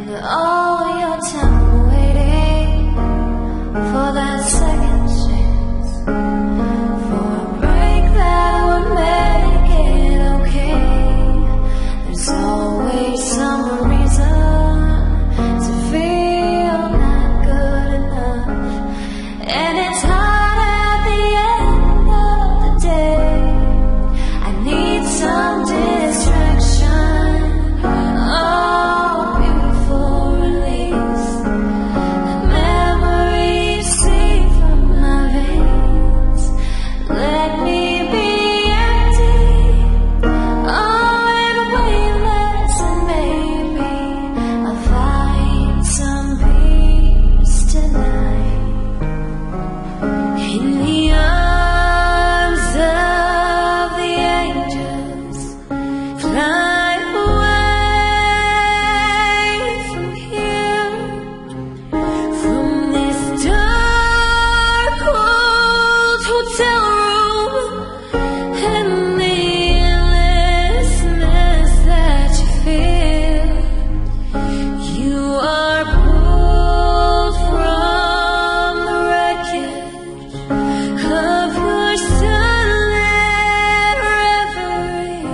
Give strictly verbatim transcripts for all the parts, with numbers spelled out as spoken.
all your time waiting for that second chance, for a break that would make it okay. There's always some reason to feel not good enough, and it's hard at the end of the day. I need some distraction. Oh, beautiful release. Memories seep from my veins. Let me be empty. Oh, and weightless, and maybe I'll find some peace tonight. In the arms of the angels, fly away from here, from this dark cold hotel room, and the endlessness that you feel. You are pulled from the wreckage of your sunlit reverie.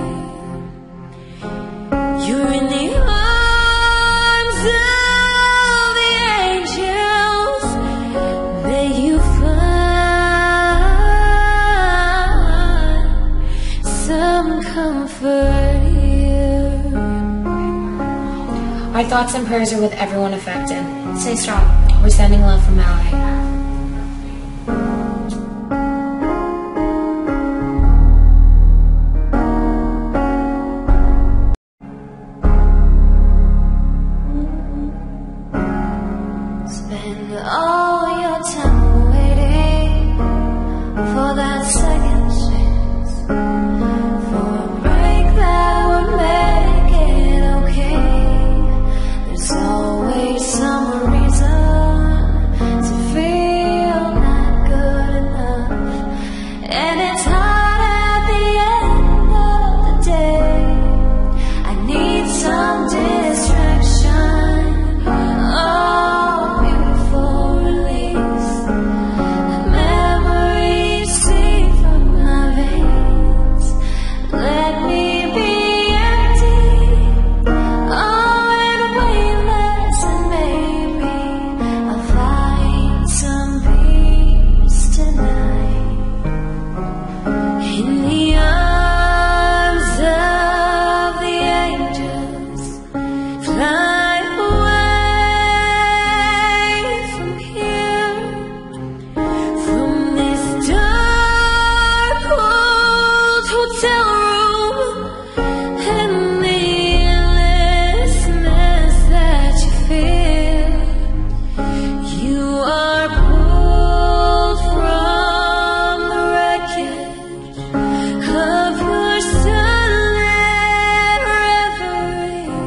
You're in the arms of the angels. May you find some comfort here. Our thoughts and prayers are with everyone affected. Stay strong. We're sending love from L A. Spend all your time waiting for that second chance, for a break that would make it okay. There's always some reason to feel not good enough, and it's hard at the end of the day. I need some distraction. Oh, beautiful release. Memories seep from my veins. Let me be empty. Oh, and weightless, and maybe I'll find some peace tonight. In the arms of the angels, fly away from here, from this dark cold hotel room, and the endlessness that you feel. You are pulled from the wreckage of your sunlit reverie.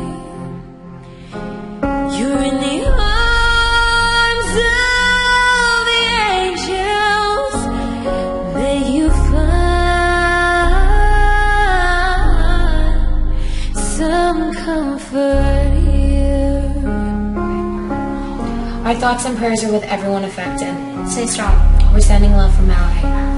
You're in the arms of the angels. May you find some comfort here. Our thoughts and prayers are with everyone affected. Stay strong. We're sending love from L A.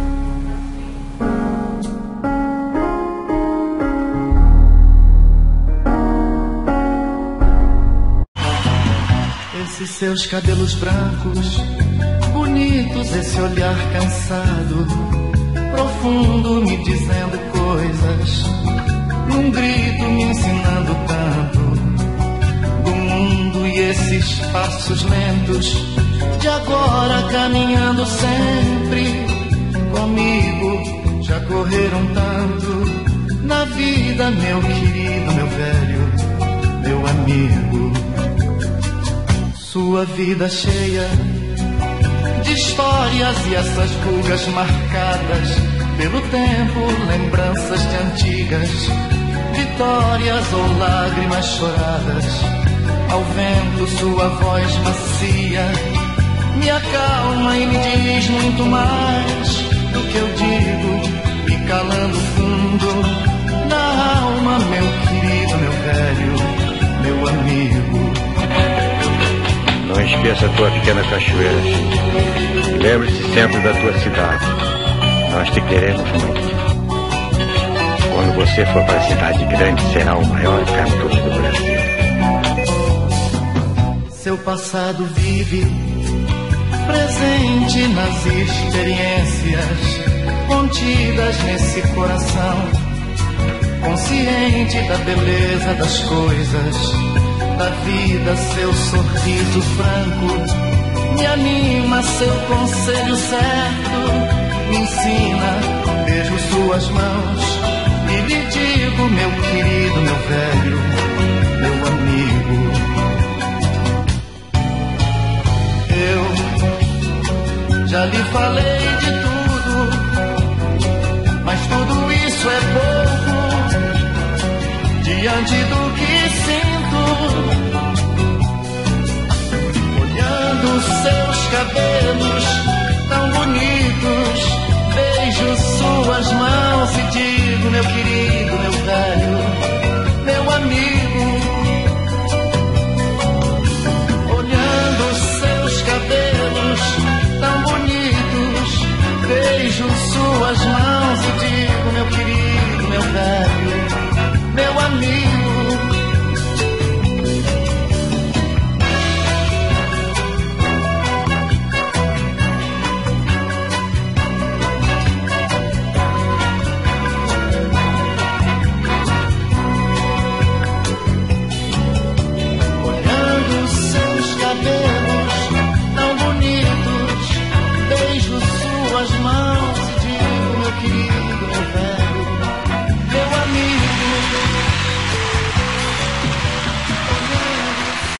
Esses seus cabelos brancos, bonitos, esse olhar cansado, profundo, me dizendo coisas, num grito me ensinando tanto do mundo, e esses passos lentos de agora caminhando sempre comigo, já correram tanto na vida, meu querido, meu velho, meu amigo. Sua vida cheia de histórias e essas rugas marcadas pelo tempo, lembranças de antigas vitórias ou lágrimas choradas. Ao vento sua voz macia me acalma e me diz muito mais do que eu digo, e calando fundo na alma, meu querido, meu velho, meu amigo. esqueça a tua pequena cachoeira. Lembre-se sempre da tua cidade. Nós te queremos muito. Quando você for para a cidade grande, será o maior cantor do Brasil. Seu passado vive presente nas experiências contidas nesse coração, consciente da beleza das coisas, da vida. Seu sorriso franco me anima, seu conselho certo me ensina. Beijo suas mãos e lhe digo, meu querido, meu velho, meu amigo, eu já lhe falei de tudo, mas tudo isso é pouco diante do que sinto. Olhando seus cabelos tão bonitos, beijo suas mãos e digo, meu querido, meu velho, meu amigo. Olhando seus cabelos tão bonitos, beijo suas mãos e digo,